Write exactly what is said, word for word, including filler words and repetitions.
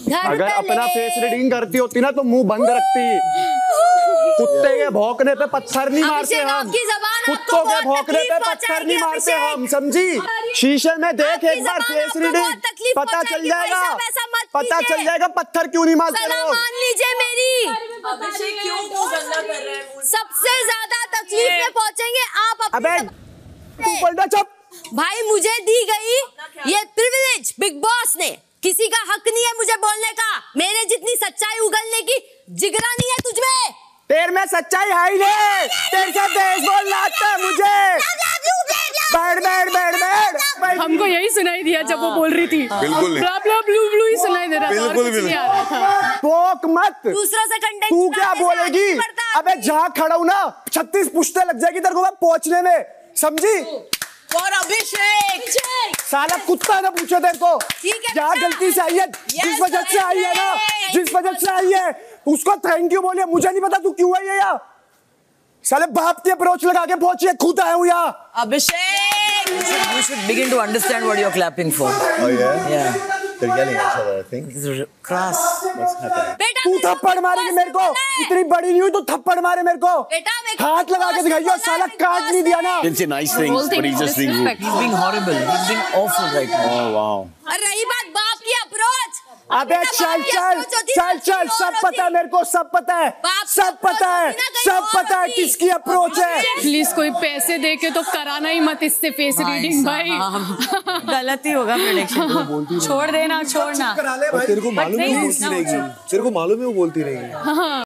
अगर अपना face reading करती होती ना तो मुंह बंद रखती। कुत्ते के भौंकने पे पत्थर नहीं मारते हम, कुत्तों के भौंकने पे पत्थर नहीं मारते हम, समझी? शीशे में देख एक बार फेस रीडिंग, पता चल जाएगा, पता चल जाएगा पत्थर क्यों नहीं मारते लोग। मान लीजिए मेरी, सबसे ज्यादा तकलीफ में पहुंचेंगे आप। अबे तू पलटा चुप। भाई मुझे दी गई ये प्रिविलेज बिग बॉस ने, किसी का हक नहीं है मुझे बोलने का। मेरे जितनी सच्चाई उगलने की जिगरा नहीं है तुझमें। तेरे में सच्चाई है ही नहीं, तेरे से तेज बोलना आता है मुझे। बैठ बैठ बैठ बैठ। हमको यही सुनाई दिया जब वो बोल रही थी। बिल्कुल नहीं, ब्ला ब्ला ब्लू ब्लू ही सुनाई दे रहा था, बिल्कुल भी नहीं आ रहा था। पोक मत, दूसरों से कंटेंट तू क्या बोलेगी? अबे जहाँ खड़ा हूँ ना छत्तीस पुश्ते लग जाएगी तेरे को पहुंचने में, समझी? और अभिषेक साला कुत्ता ना पूछे तेरे को क्या गलती से आई है, जिस वजह से आई है ना, जिस वजह से आई है उसको थैंक यू बोलिए। मुझे नहीं पता तू क्यों आई है यहाँ। साले बाप की अप्रोच लगा के पहुंची है, खुद आया हूँ यहाँ। Abhishek, you should, you should begin to understand what you're clapping for. Oh yeah? Yeah. They're yelling at each other, I think. This is crass. What's happening? तू थप्पड़ मारेगी मेरे को, इतनी बड़ी नहीं हुई तो थप्पड़ मारे मेरे को। हाथ लगा के दिखाइए, साला काट नहीं दिया ना। He'll say nice things, but he's just being rude. He's being horrible. He's being awful right now. Oh wow. रही बात बाप की अप्रोच, अबे चल चल चल चल, सब पता है मेरे को, सब पता है, सब पता है, सब पता है किसकी अप्रोच है। प्लीज कोई पैसे दे के तो कराना ही मत इससे फेस रीडिंग भाई। गलत ही होगा प्रेडिक्शन। छोड़ देना, छोड़ना। तेरे को मालूम है वो बोलती रहेगी, तेरे को मालूम है वो बोलती रहेगी।